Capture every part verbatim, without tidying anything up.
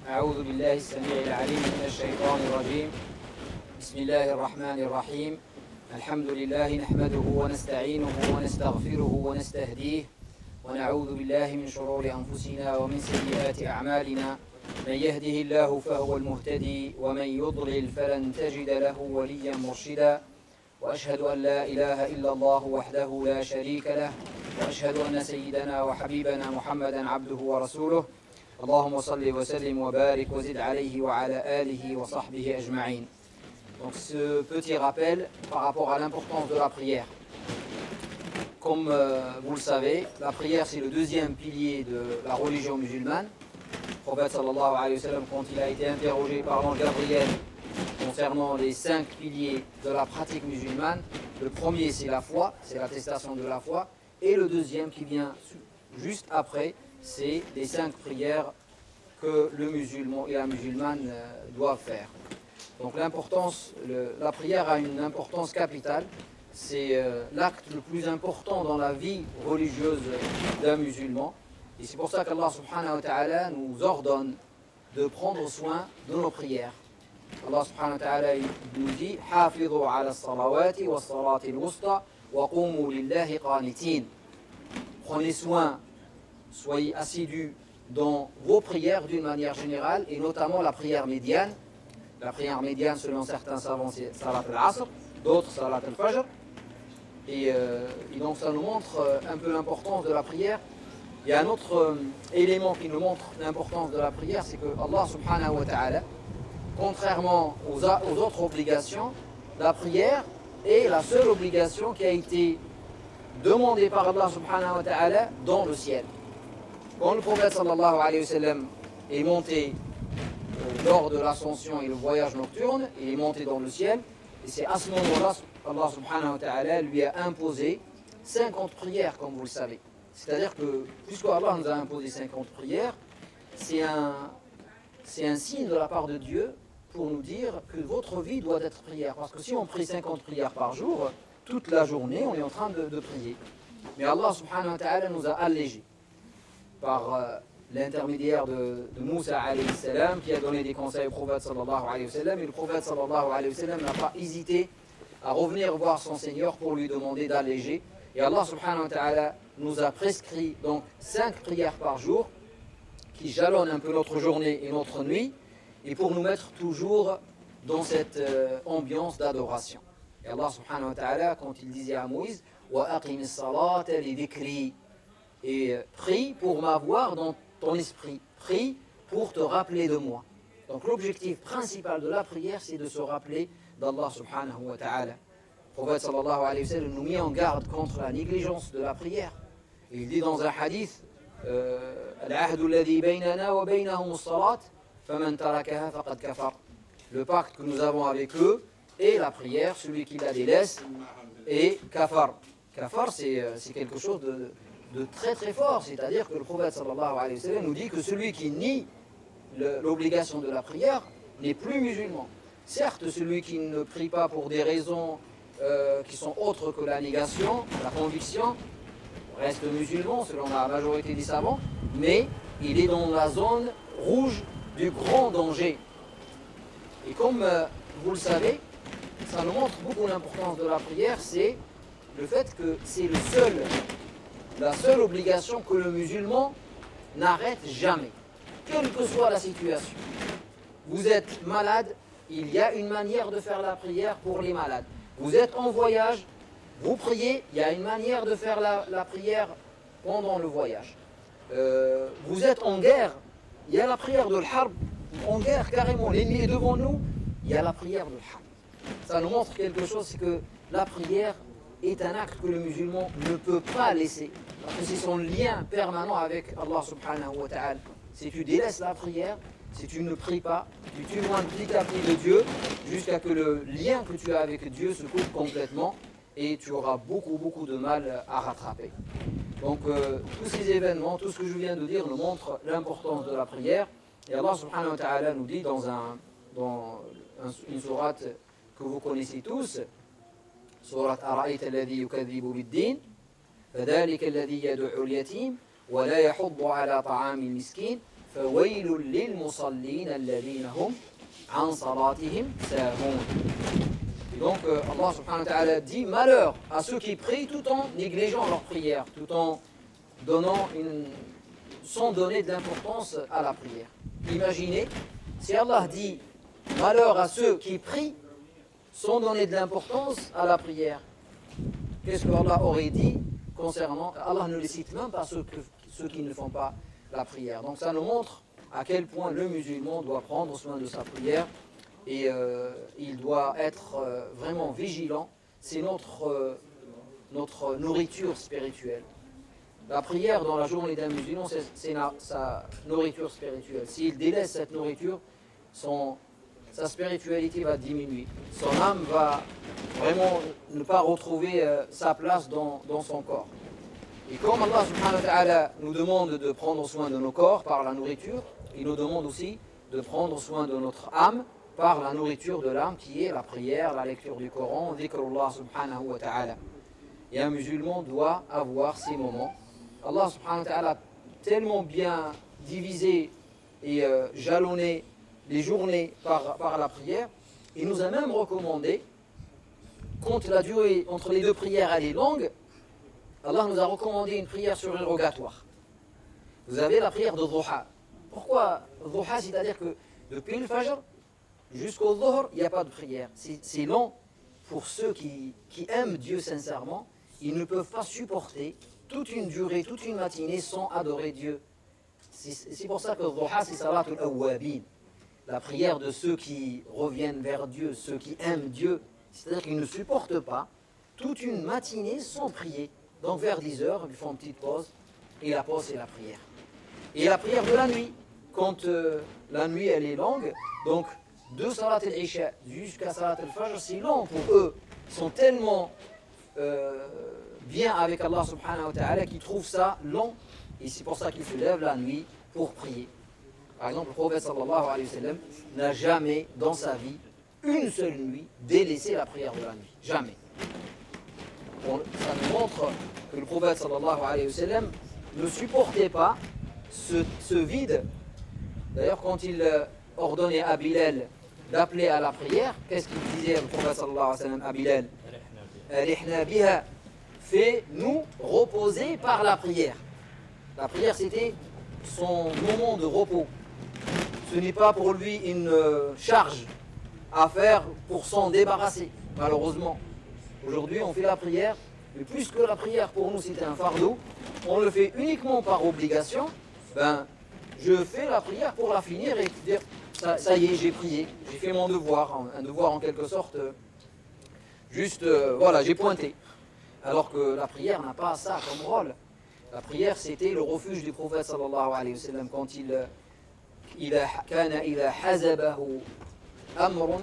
أعوذ بالله السميع العليم من الشيطان الرجيم. بسم الله الرحمن الرحيم. الحمد لله نحمده ونستعينه ونستغفره ونستهديه ونعوذ بالله من شرور أنفسنا ومن سيئات أعمالنا. من يهده الله فهو المهتدي ومن يضلل فلن تجد له وليا مرشدا. وأشهد أن لا إله إلا الله وحده لا شريك له وأشهد أن سيدنا وحبيبنا محمدا عبده ورسوله. اللهم صل وسلم وبارك وزد عليه وعلى آله وصحبه أجمعين. Donc ce petit rappel par rapport à l'importance de la prière. Comme euh, vous le savez, la prière c'est le deuxième pilier de la religion musulmane. Le prophète sallallahu alayhi wa sallam, quand il a été interrogé par l'ange Gabriel concernant les cinq piliers de la pratique musulmane, le premier c'est la foi, c'est l'attestation de la foi, et le deuxième qui vient juste après, c'est les cinq prières que le musulman et la musulmane euh, doivent faire. Donc l'importance, la prière a une importance capitale. C'est euh, l'acte le plus important dans la vie religieuse d'un musulman. Et c'est pour ça qu'Allah subhanahu wa ta'ala nous ordonne de prendre soin de nos prières. Allah subhanahu wa ta'ala nous dit « Hafidhu ala salawati wa salati al-wusta wa qumu lillahi qanitin » Prenez soin, soyez assidus dans vos prières d'une manière générale, et notamment la prière médiane. La prière médiane, selon certains savants, c'est Salat al-Asr, d'autres Salat al-Fajr. Et, euh, et donc ça nous montre euh, un peu l'importance de la prière. Il y a un autre euh, élément qui nous montre l'importance de la prière, c'est que Allah subhanahu wa ta'ala, contrairement aux, aux autres obligations, la prière est la seule obligation qui a été demandée par Allah subhanahu wa ta'ala dans le ciel. Quand le prophète sallallahu alayhi wa sallam est monté euh, lors de l'ascension et le voyage nocturne, il est monté dans le ciel, et c'est à ce moment-là Allah subhanahu wa ta'ala lui a imposé cinquante prières, comme vous le savez. C'est-à-dire que, puisque Allah nous a imposé cinquante prières, c'est un, c'est un signe de la part de Dieu pour nous dire que votre vie doit être prière. Parce que si on prie cinquante prières par jour, toute la journée, on est en train de, de prier. Mais Allah subhanahu wa ta'ala nous a allégé par euh, l'intermédiaire de, de Moussa alayhi salam, qui a donné des conseils au prophète sallallahu alayhi wa sallam, et le prophète sallallahu alayhi wa sallam n'a pas hésité à revenir voir son Seigneur pour lui demander d'alléger. Et Allah subhanahu wa ta'ala nous a prescrit donc cinq prières par jour qui jalonnent un peu notre journée et notre nuit, et pour nous mettre toujours dans cette euh, ambiance d'adoration. Et Allah subhanahu wa ta'ala, quand il disait à Moïse « Wa aqim as-salata li dhikri » et prie pour m'avoir dans ton esprit, prie pour te rappeler de moi. Donc l'objectif principal de la prière, c'est de se rappeler d'Allah subhanahu wa ta'ala. Le prophète sallallahu alayhi wa sallam nous met en garde contre la négligence de la prière. Il dit dans un hadith Al-ahdu alladhi baynana wa baynahum as-salat faman tarakaha faqad kafar. Le pacte que nous avons avec eux est la prière, celui qui la délaisse est kafar. Kafar, c'est quelque chose de de très très fort, c'est-à-dire que le prophète sallallahu alayhi wa sallam nous dit que celui qui nie l'obligation de la prière n'est plus musulman. Certes, celui qui ne prie pas pour des raisons euh, qui sont autres que la négation, la conviction, reste musulman selon la majorité des savants, mais il est dans la zone rouge du grand danger. Et comme euh, vous le savez, ça nous montre beaucoup l'importance de la prière, c'est le fait que c'est le seul la seule obligation que le musulman n'arrête jamais, quelle que soit la situation. Vous êtes malade, il y a une manière de faire la prière pour les malades. Vous êtes en voyage, vous priez, il y a une manière de faire la, la prière pendant le voyage. Euh, vous êtes en guerre, il y a la prière de l'harb, en guerre carrément, l'ennemi est devant nous, il y a la prière de l'harb. Ça nous montre quelque chose, c'est que la prière est un acte que le musulman ne peut pas laisser. Parce que c'est son lien permanent avec Allah subhanahu wa ta'ala. Si tu délaisses la prière, si tu ne pries pas, tu t'éloignes petit à petit de Dieu, jusqu'à que le lien que tu as avec Dieu se coupe complètement, et tu auras beaucoup beaucoup de mal à rattraper. Donc euh, tous ces événements, tout ce que je viens de dire nous montre l'importance de la prière. Et Allah subhanahu wa ta'ala nous dit dans, un, dans une sourate que vous connaissez tous, sourate Ara'ayta alladhi yukadhibu bid-din, فذلك الذي يدعو اليتيم ولا يحض على طعام المسكين فَوَيْلٌ لِلْمُصَلِّينَ الَّذِينَ هُمْ عَنْ صَلَاتِهِمْ سَاهُونَ. Et donc euh, Allah subhanahu wa ta'ala dit malheur à ceux qui prient tout en négligeant leur prière, tout en donnant une, sans donner de l'importance à la prière. Imaginez, si Allah dit malheur à ceux qui prient sans donner de l'importance à la prière, qu'est-ce que Allah aurait dit concernant, Allah ne les cite même pas ceux, que, ceux qui ne font pas la prière. Donc ça nous montre à quel point le musulman doit prendre soin de sa prière et euh, il doit être euh, vraiment vigilant. C'est notre, euh, notre nourriture spirituelle. La prière dans la journée d'un musulman, c'est sa nourriture spirituelle. S'il délaisse cette nourriture, son, sa spiritualité va diminuer. Son âme va vraiment ne pas retrouver euh, sa place dans, dans son corps. Et comme Allah subhanahu wa ta'ala nous demande de prendre soin de nos corps par la nourriture, il nous demande aussi de prendre soin de notre âme par la nourriture de l'âme qui est la prière, la lecture du Coran, dhikrullah subhanahu wa ta'ala. Et un musulman doit avoir ces moments. Allah subhanahu wa ta'ala a tellement bien divisé et euh, jalonné les journées par, par la prière, il nous a même recommandé, quand la durée entre les deux prières elle est longue, Allah nous a recommandé une prière surérogatoire. Vous avez la prière de Dhuha. Pourquoi Dhuha? C'est-à-dire que depuis le Fajr jusqu'au Dhuhr, il n'y a pas de prière. C'est long pour ceux qui, qui aiment Dieu sincèrement. Ils ne peuvent pas supporter toute une durée, toute une matinée sans adorer Dieu. C'est pour ça que Dhuha, c'est Salatul Awwabin. La prière de ceux qui reviennent vers Dieu, ceux qui aiment Dieu. C'est-à-dire qu'ils ne supportent pas toute une matinée sans prier. Donc vers dix heures, ils font une petite pause. Et la pause, c'est la prière. Et la prière de la nuit. Quand euh, la nuit, elle est longue, donc de Salat al-Isha jusqu'à Salat al-Fajr, c'est long pour eux. Ils sont tellement euh, bien avec Allah subhanahu wa ta'ala qu'ils trouvent ça long. Et c'est pour ça qu'ils se lèvent la nuit pour prier. Par exemple, le prophète sallallahu alayhi wa sallam n'a jamais dans sa vie, une seule nuit, délaissé la prière de la nuit. Jamais. Bon, ça nous montre que le prophète sallallahu alayhi wa sallam ne supportait pas ce, ce vide. D'ailleurs, quand il ordonnait à Bilal d'appeler à la prière, qu'est-ce qu'il disait le prophète sallallahu alayhi wa sallam à Bilal? Arihna biha, fais-nous reposer par la prière. La prière, c'était son moment de repos. Ce n'est pas pour lui une charge à faire pour s'en débarrasser, malheureusement. Aujourd'hui, on fait la prière, mais plus que la prière pour nous c'était un fardeau, on le fait uniquement par obligation. Ben, je fais la prière pour la finir et dire ça, ça y est, j'ai prié, j'ai fait mon devoir, un devoir en quelque sorte, juste, euh, voilà, j'ai pointé. Alors que la prière n'a pas ça comme rôle. La prière, c'était le refuge du prophète sallallahu alayhi wa sallam quand il il kana ila hazabahu amrun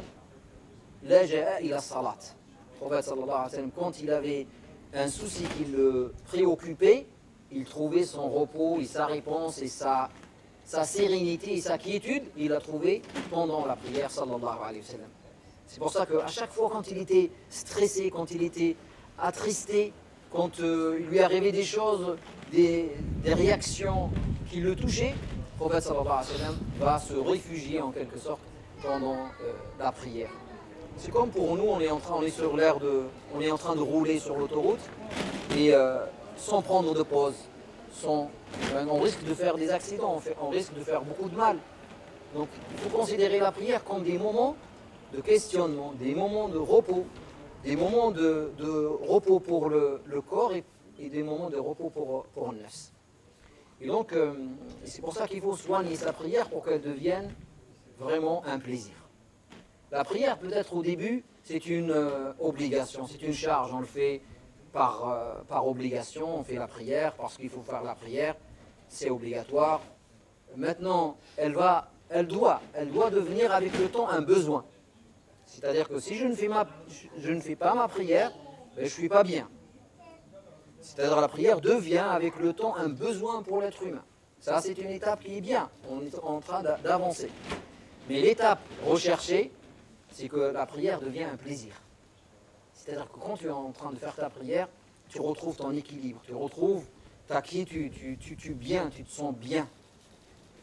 laja'a ila salat. Le prophète sallallahu alayhi wa sallam, quand il avait un souci qui le préoccupait, il trouvait son repos et sa réponse et sa, sa sérénité et sa quiétude, il l'a trouvé pendant la prière sallallahu alayhi wa sallam. C'est pour ça qu'à chaque fois quand il était stressé, quand il était attristé, quand euh, il lui arrivait des choses, des, des réactions qui le touchaient, le prophète sallallahu alayhi wa sallam va se réfugier en quelque sorte pendant euh, la prière. C'est comme pour nous, on est en train, on est sur l'air de, on est en train de rouler sur l'autoroute et euh, sans prendre de pause, sans, ben, on risque de faire des accidents, on, fait, on risque de faire beaucoup de mal. Donc il faut considérer la prière comme des moments de questionnement, des moments de repos, des moments de, de repos pour le, le corps et, et des moments de repos pour, pour le nefs. Et donc euh, c'est pour ça qu'il faut soigner sa prière pour qu'elle devienne vraiment un plaisir. La prière, peut-être au début, c'est une euh, obligation, c'est une charge. On le fait par, euh, par obligation, on fait la prière parce qu'il faut faire la prière, c'est obligatoire. Maintenant, elle, va, elle, doit, elle doit devenir avec le temps un besoin. C'est-à-dire que si je ne fais, ma, je ne fais pas ma prière, ben, je ne suis pas bien. C'est-à-dire que la prière devient avec le temps un besoin pour l'être humain. Ça, c'est une étape qui est bien, on est en train d'avancer. Mais l'étape recherchée, c'est que la prière devient un plaisir. C'est-à-dire que quand tu es en train de faire ta prière, tu retrouves ton équilibre, tu retrouves ta quiétude, tu, tu, tu, bien, tu te sens bien.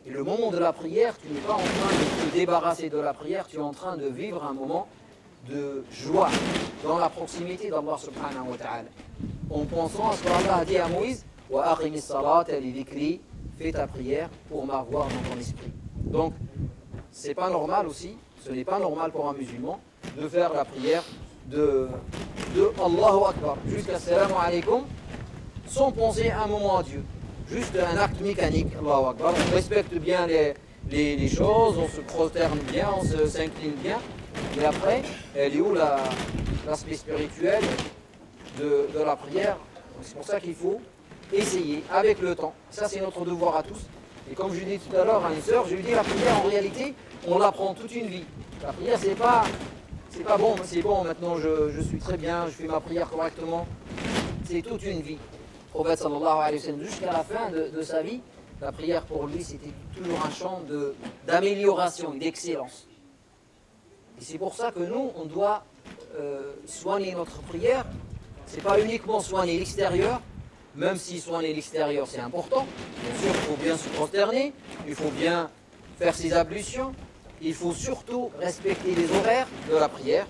Et le moment de la prière, tu n'es pas en train de te débarrasser de la prière, tu es en train de vivre un moment de joie dans la proximité d'Allah subhanahu wa ta'ala. En pensant à ce qu'Allah a dit à Moïse, wa aqimi s-salata li dhikri, fais ta prière pour m'avoir dans ton esprit. Donc, c'est pas normal aussi, ce n'est pas normal pour un musulman de faire la prière de, de Allahu Akbar jusqu'à Assalamu alaikum sans penser un moment à Dieu. Juste un acte mécanique, Allahu Akbar. On respecte bien les, les, les choses, on se prosterne bien, on se, s'incline bien. Et après, elle est où la, l'aspect spirituel de, de la prière? C'est pour ça qu'il faut essayer avec le temps. Ça, c'est notre devoir à tous. Et comme je l'ai dit tout à l'heure à une sœur, je lui dis la prière, en réalité, on l'apprend toute une vie. La prière, c'est pas, c'est pas bon, c'est bon, maintenant je, je suis très bien, je fais ma prière correctement. C'est toute une vie. Le prophète sallallahu alayhi wa sallam, jusqu'à la fin de, de sa vie, la prière pour lui, c'était toujours un champ de, d'amélioration, d'excellence. Et c'est pour ça que nous, on doit euh, soigner notre prière. C'est pas uniquement soigner l'extérieur, même si soigner l'extérieur c'est important. Bien sûr, il faut bien se prosterner, il faut bien faire ses ablutions, il faut surtout respecter les horaires de la prière.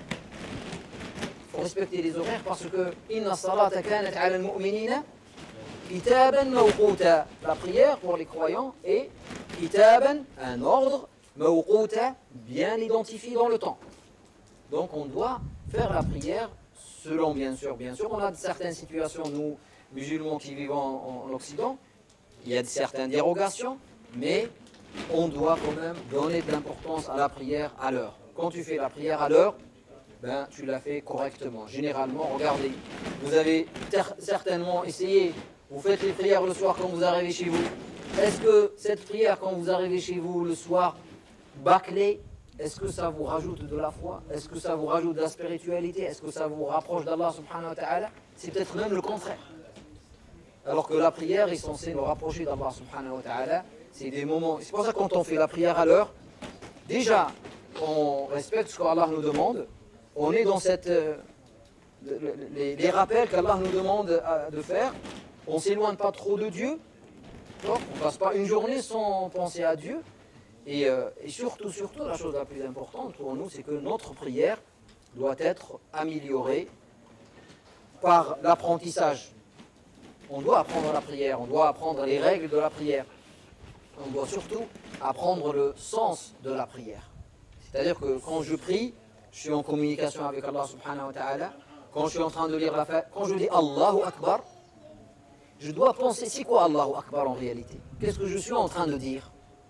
Il faut respecter les horaires parce que inna salata kanat ala al-mu'minina kitaban mawquta. La prière pour les croyants est kitaban, un ordre, mawquta, bien identifié dans le temps. Donc on doit faire la prière selon, bien sûr, bien sûr, on a certaines situations, nous, musulmans qui vivent en, en Occident, il y a certaines dérogations, mais on doit quand même donner de l'importance à la prière à l'heure. Quand tu fais la prière à l'heure, ben, tu la fais correctement. Généralement, regardez, vous avez ter- certainement essayé, vous faites les prières le soir quand vous arrivez chez vous. Est-ce que cette prière, quand vous arrivez chez vous le soir, bâclée, est-ce que ça vous rajoute de la foi? Est-ce que ça vous rajoute de la spiritualité? Est-ce que ça vous rapproche d'Allah subhanahu wa ta'ala? C'est peut-être même le contraire. Alors que la prière est censée nous rapprocher d'Allah subhanahu wa ta'ala. C'est des moments. C'est pour ça que quand on fait la prière à l'heure, déjà, on respecte ce qu'Allah nous demande. On est dans cette, euh, les, les rappels qu'Allah nous demande de faire. On ne s'éloigne pas trop de Dieu. On ne passe pas une journée sans penser à Dieu. Et, euh, et surtout, surtout, la chose la plus importante pour nous, c'est que notre prière doit être améliorée par l'apprentissage. On doit apprendre la prière, on doit apprendre les règles de la prière. On doit surtout apprendre le sens de la prière. C'est-à-dire que quand je prie, je suis en communication avec Allah subhanahu wa ta'ala. Quand je suis en train de lire la fatiha, quand je dis Allahu Akbar, je dois penser, c'est quoi Allahu Akbar en réalité? Qu'est-ce que je suis en train de dire?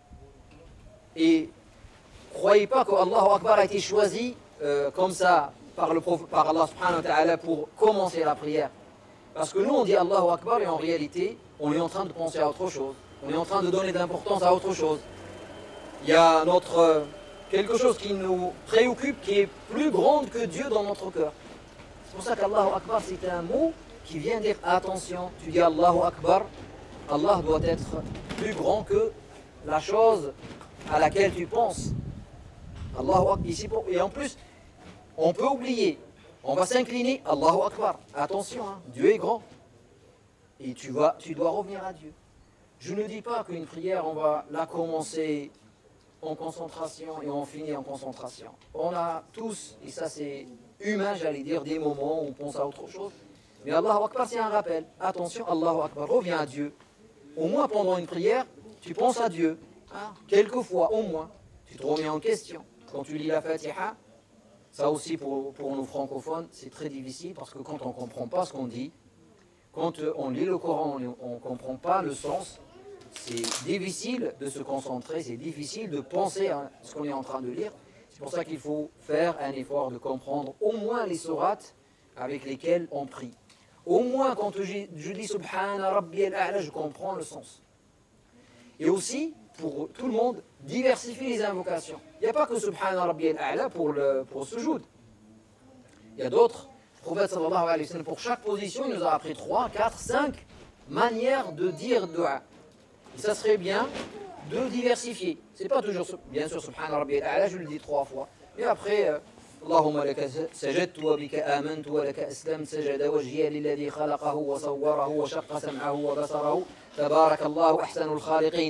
Et croyez pas que Allahu Akbar a été choisi euh, comme ça par, le prof, par Allah subhanahu wa ta'ala pour commencer la prière. Parce que nous on dit Allahu Akbar et en réalité on est en train de penser à autre chose. On est en train de donner de l'importance à autre chose. Il y a notre, euh, quelque chose qui nous préoccupe qui est plus grande que Dieu dans notre cœur. C'est pour ça qu'Allahu Akbar c'est un mot qui vient dire attention, tu dis Allahu Akbar, Allah doit être plus grand que la chose à laquelle tu penses. Allahu Akbar. Ici pour... Et en plus, on peut oublier. On va s'incliner. Allahu Akbar. Attention, hein, Dieu est grand. Et tu, vas, tu dois revenir à Dieu. Je ne dis pas qu'une prière, on va la commencer en concentration et on finit en concentration. On a tous, et ça c'est humain, j'allais dire, des moments où on pense à autre chose. Mais Allahu Akbar, c'est un rappel. Attention, Allahu Akbar, reviens à Dieu. Au moins pendant une prière, tu penses à Dieu. Ah, quelquefois, au moins, tu te remets en question. Quand tu lis la Fatiha, ça aussi pour, pour nos francophones, c'est très difficile parce que quand on ne comprend pas ce qu'on dit, quand on lit le Coran, on ne comprend pas le sens, c'est difficile de se concentrer, c'est difficile de penser à ce qu'on est en train de lire. C'est pour ça qu'il faut faire un effort de comprendre au moins les sourates avec lesquelles on prie. Au moins quand je, je dis Subhana Rabbiyal A'la, je comprends le sens. Et aussi, pour tout le monde, diversifier les invocations. Il n'y a pas que Subhana Rabbiyal A'la pour le pour sujoud. Il y a d'autres. Le prophète sallallahu alayhi wa sallam, pour chaque position, il nous a appris trois, quatre, cinq manières de dire dua. Et ça serait bien de diversifier. C'est pas toujours, bien sûr, Subhana Rabbiyal A'la, je le dis trois fois. Et après, euh, Allahumma laka sajadtu wa bika amantu wa laka aslamtu sajada wajhiya lilladhi khalaqahu wa sawwarahu wa shaqqa sam'ahu wa basarahu tabarakallahu ahsanul khaliqin.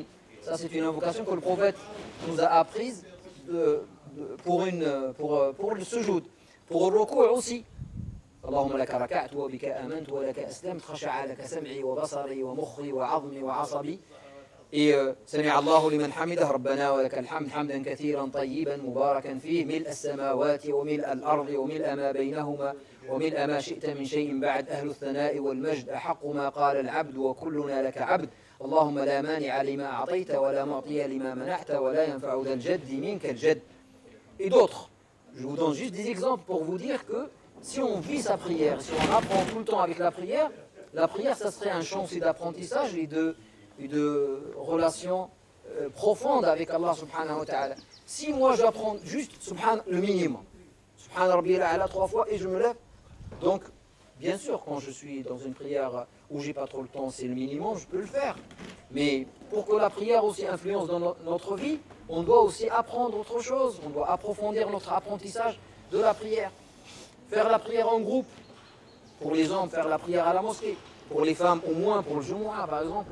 Ça, c'est une invocation que le prophète nous a apprise de, de, pour, une, pour, pour le sujoud. Pour le recours aussi. اللهم لك ركعت وبك آمنت ولك أسلمت خشع لك سمعي وبصري ومخي وعظمي وعصبي. Et سمع الله لمن حمده ربنا ولك الحمد حمدا كثيرا طيبا مباركا فيه ملء السماوات وملء الأرض وملء ما بينهما وملء ما شئت من شيء بعد أهل الثناء والمجد أحق ما قال العبد وكلنا لك عبد اللهم لا مانع لما أعطيت ولا معطي لما منعت ولا ينفع ذا الجد منك الجد. Et d'autres. Je vous donne juste des exemples pour vous dire que si on vit sa prière, si on apprend tout le temps avec la prière, la prière, ça serait un champ aussi d'apprentissage et de, et de relation euh, profonde avec Allah subhanahu wa ta'ala. Si moi j'apprends juste subhan, le minimum, subhan rabbi al-a'la trois fois et je me lève, donc bien sûr quand je suis dans une prière où j'ai pas trop le temps, c'est le minimum, je peux le faire. Mais pour que la prière aussi influence dans no- notre vie, on doit aussi apprendre autre chose, on doit approfondir notre apprentissage de la prière. Faire la prière en groupe, pour les hommes, faire la prière à la mosquée, pour les femmes au moins, pour le Jumu'ah par exemple.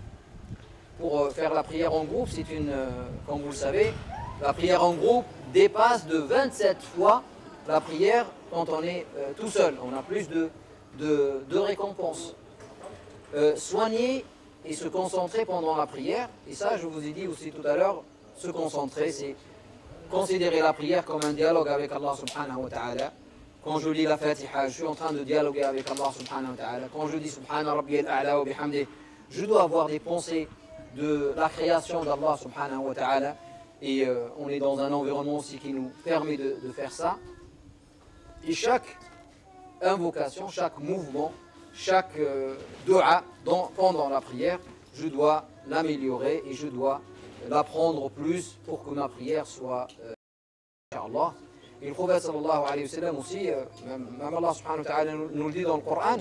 Pour euh, faire la prière en groupe, c'est une, euh, comme vous le savez, la prière en groupe dépasse de vingt-sept fois la prière quand on est euh, tout seul. On a plus de, de, de récompenses. Euh, soigner et se concentrer pendant la prière, et ça je vous ai dit aussi tout à l'heure, se concentrer, c'est considérer la prière comme un dialogue avec Allah subhanahu wa ta'ala. Quand je lis la Fatiha, je suis en train de dialoguer avec Allah subhanahu wa ta'ala. Quand je dis subhana rabbi al-a'la wa bihamdi, je dois avoir des pensées de la création d'Allah subhanahu wa ta'ala. Et euh, on est dans un environnement aussi qui nous permet de, de faire ça. Et chaque invocation, chaque mouvement, chaque euh, dua dans, pendant la prière, je dois l'améliorer et je dois l'apprendre plus pour que ma prière soit euh, Inch'Allah. Et le prophète sallallahu alayhi wa sallam aussi, euh, même, même Allah subhanahu wa ta'ala nous, nous le dit dans le Coran,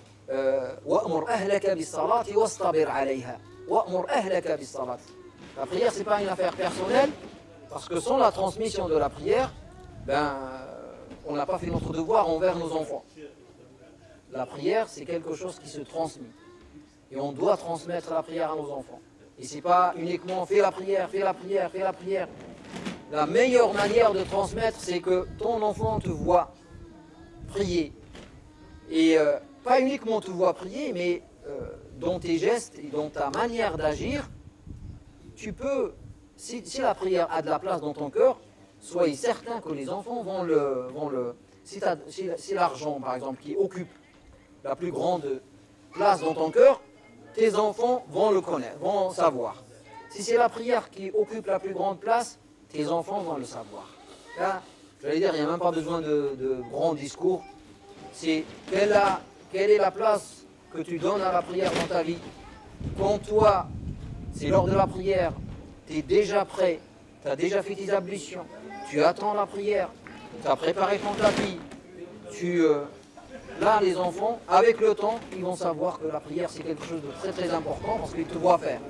وَأْمُرْ أَهْلَكَ بِالصَّلَاةِ وَاسْتَبِرْ عَلَيْهَا. وَأْمُرْ أَهْلَكَ بِالصَّلَاةِ. La prière, ce n'est pas une affaire personnelle, parce que sans la transmission de la prière, ben, on n'a pas fait notre devoir envers nos enfants. La prière, c'est quelque chose qui se transmet. Et on doit transmettre la prière à nos enfants. Et ce n'est pas uniquement fais la prière, fais la prière, fais la prière. La meilleure manière de transmettre, c'est que ton enfant te voit prier. Et euh, pas uniquement te voit prier, mais euh, dans tes gestes et dans ta manière d'agir, tu peux, si, si la prière a de la place dans ton cœur, soyez certain que les enfants vont le... Vont le si, si, si l'argent, par exemple, qui occupe la plus grande place dans ton cœur, tes enfants vont le connaître, vont savoir. Si c'est la prière qui occupe la plus grande place, tes enfants vont le savoir. Là, j'allais dire, il n'y a même pas besoin de, de grands discours. C'est quelle, a, quelle est la place que tu donnes à la prière dans ta vie. Quand toi, c'est lors de la prière, tu es déjà prêt, tu as déjà fait tes ablutions, tu attends la prière, tu as préparé ton tapis, tu... Euh, là, les enfants, avec le temps, ils vont savoir que la prière, c'est quelque chose de très très important parce qu'ils te voient faire.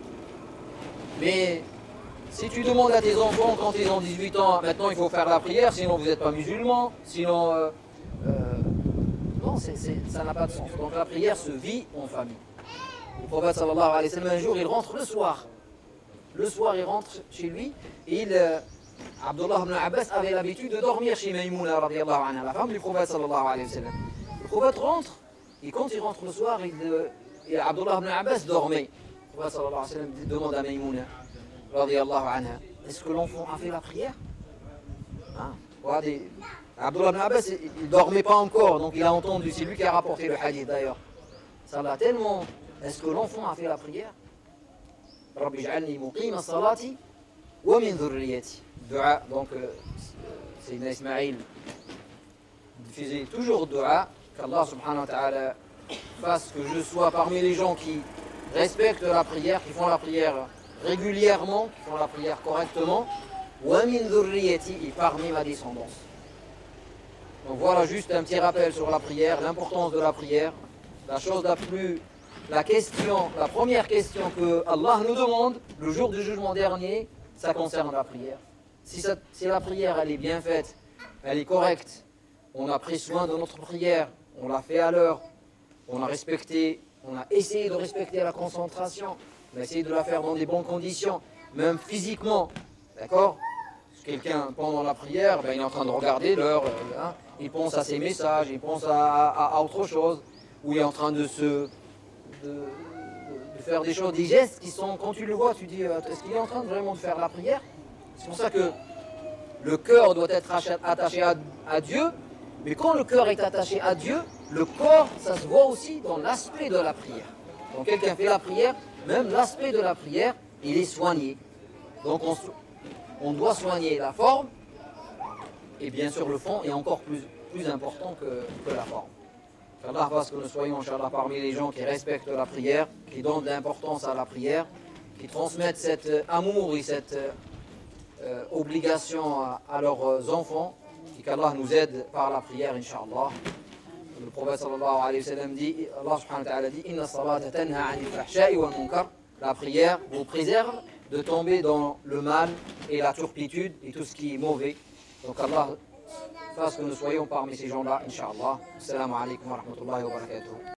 Mais si tu demandes à tes enfants quand ils ont dix-huit ans, maintenant il faut faire la prière, sinon vous n'êtes pas musulman, sinon... Euh, euh, non, c'est, c'est, ça n'a pas de sens. Donc la prière se vit en famille. Le prophète sallallahu alayhi wa sallam, un jour, il rentre le soir. Le soir, il rentre chez lui et il... Euh, Abdullah ibn Abbas avait l'habitude de dormir chez Maïmouna, radiallahu anha, la femme du prophète sallallahu alayhi wa sallam. Le prophète rentre, et quand il rentre le soir, il, et Abdullah ibn Abbas dormait. Le prophète sallallahu alayhi wa sallam demande à Maïmouna, radiallahu anha, est-ce que l'enfant a fait la prière? Hein? Regardez, Abdullah ibn Abbas, il ne dormait pas encore, donc il a entendu, c'est lui qui a rapporté le hadith d'ailleurs. Ça l'a tellement... Est-ce que l'enfant a fait la prière? Rabbi j'alni muqima salati wa min dhurriyati. Dua, donc euh, Sayyidina Ismaïl faisait toujours dua, qu'Allah subhanahu wa ta'ala fasse que je sois parmi les gens qui respectent la prière, qui font la prière régulièrement, qui font la prière correctement, wa min dhurriyati, et parmi ma descendance. Donc voilà juste un petit rappel sur la prière, l'importance de la prière, la chose la plus, la question, la première question que Allah nous demande le jour du jugement dernier, ça concerne la prière. Si, ça, si la prière elle est bien faite, elle est correcte, on a pris soin de notre prière, on l'a fait à l'heure, on a respecté, on a essayé de respecter la concentration, On va essayer de la faire dans des bonnes conditions, même physiquement. D'accord? Quelqu'un, pendant la prière, ben, il est en train de regarder l'heure, euh, hein, il pense à ses messages, il pense à, à, à autre chose, ou il est en train de se... De, de faire des choses, des gestes qui sont, quand tu le vois, tu dis, euh, est-ce qu'il est en train de vraiment de faire la prière? C'est pour ça que le cœur doit être attaché à, à Dieu, mais quand le cœur est attaché à Dieu, le corps, ça se voit aussi dans l'aspect de la prière. Quand quelqu'un fait la prière, même l'aspect de la prière, il est soigné. Donc on, on doit soigner la forme, et bien sûr le fond est encore plus, plus important que, que la forme. Inch'Allah, parce que nous soyons, Inch'Allah, parmi les gens qui respectent la prière, qui donnent de l'importance à la prière, qui transmettent cet amour et cette euh, obligation à, à leurs enfants, et qu'Allah nous aide par la prière, Inch'Allah. Le prophète sallallahu alayhi wa sallam dit, Allah subhanahu wa ta'ala dit, Inna salata tanha anil fahsha'i wal munkar. La prière vous préserve de tomber dans le mal et la turpitude et tout ce qui est mauvais. Donc Allah fasse que nous soyons parmi ces gens-là, Inch'Allah. Assalamu alaikum wa rahmatullahi wa barakatuh.